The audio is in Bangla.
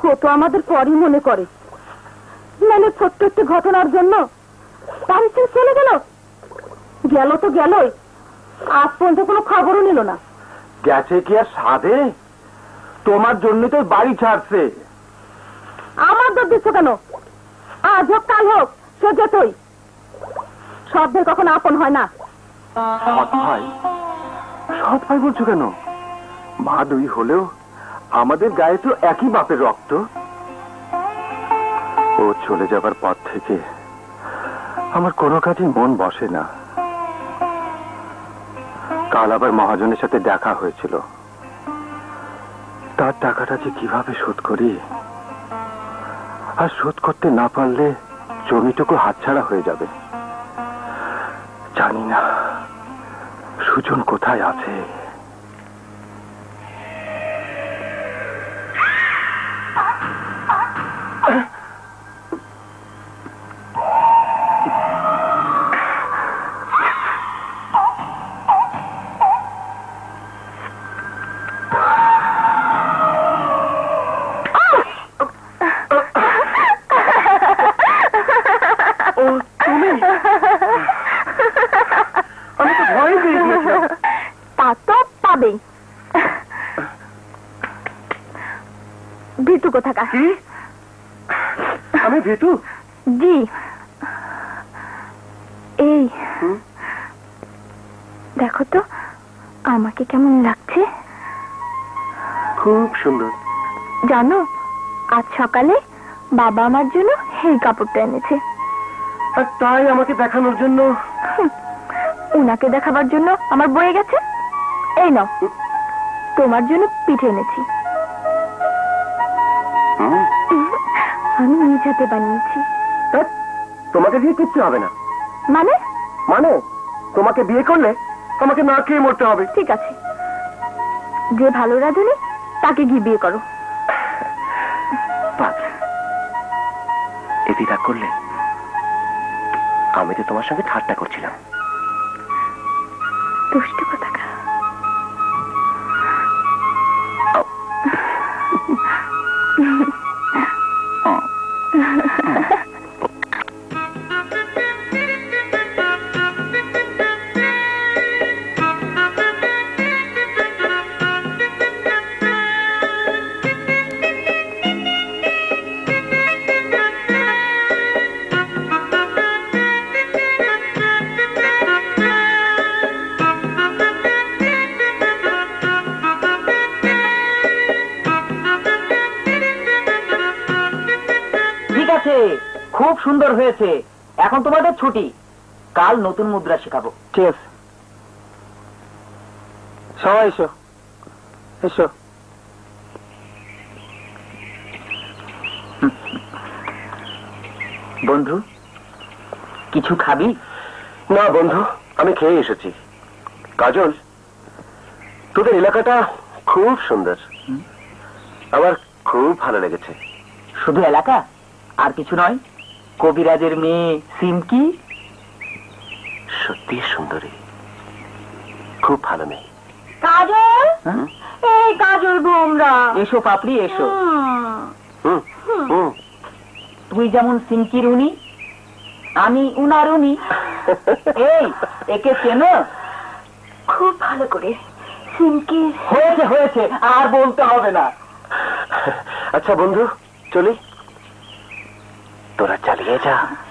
ও তো আমাদের পরই মনে করে, মানে ছোট্ট একটি ঘটনার জন্য বাড়ি ছেড়ে চলে গেল। গেল তো গেলই, আজ পর্যন্ত কোনো খবরও নিল না। গেছে কি আর সাধে? তোমার জন্য তো বাড়ি ছাড়ছে। আমার দোষ দিচ্ছ কেন? আজ হোক কাল হোক সে যেতই। সৎ ভাই কখনো আপন হয় না। সৎ ভাই? সৎ ভাই বলছো কেন? মা দুই হলেও আমাদের গায়ে তো একই বাপের রক্ত। ও চলে যাবার পর থেকে আমার কোনো কাজে মন বসে না। কাল আবার মহাজনের সাথে দেখা হয়েছিল। তার টাকাটা যে কিভাবে শোধ করি, আর শোধ করতে না পারলে জমিটুকু হাতছাড়া হয়ে যাবে। জানি না সুজন কোথায় আছে। তা তো পাবেই। ভিতু কোথাকার? কি? আমি ভিতু? জি। এই দেখো তো আমাকে কেমন লাগছে। খুব সুন্দর। জানো, আজ সকালে বাবা আমার জন্য এই কাপড়টা এনেছে। আর তাই আমাকে দেখানোর জন্য? উনাকে দেখাবার জন্য আমার বয়ে গেছে। এই নাও, তোমার জন্য পিঠে এনেছি। আমি নিজ হাতে বানিয়েছি। তোমাকে দিয়ে কিচ্ছু হবে না। মানে? মানে তোমাকে বিয়ে করলে আমাকে না খেয়ে মরতে হবে। ঠিক আছে, যে ভালো রাঁধুনি তাকে গিয়ে বিয়ে করো। এটি রাগ করলে? আমি তো তোমার সঙ্গে ঠাট্টা করছিলাম। দুষ্টু কোথাকার। খুব সুন্দর হয়েছে। এখন তোমাদের ছুটি, কাল নতুন মুদ্রা শেখাবো। ঠিক আছে, সবাই এসো এসো। বন্ধু, কিছু খাবি? না বন্ধু, আমি খেয়ে এসেছি। কাজল, তোদের এলাকাটা খুব সুন্দর, আমার খুব ভালো লেগেছে। শুধু এলাকা আর কিছু নয়, কবিরাজের মেয়ে সিমকি সত্যি সুন্দরী, খুব ভালো মেয়ে। কাজল, এই কাজল ভোমরা, এসো পাপড়ি এসো। তুই যেমন সিমকির উনি, আমি উনার উনি। এই একে চেনো? খুব ভালো করে। সিমকি হয়েছে হয়েছে, আর বলতে হবে না। আচ্ছা বন্ধু, চলি, তোরা চালিয়ে যা।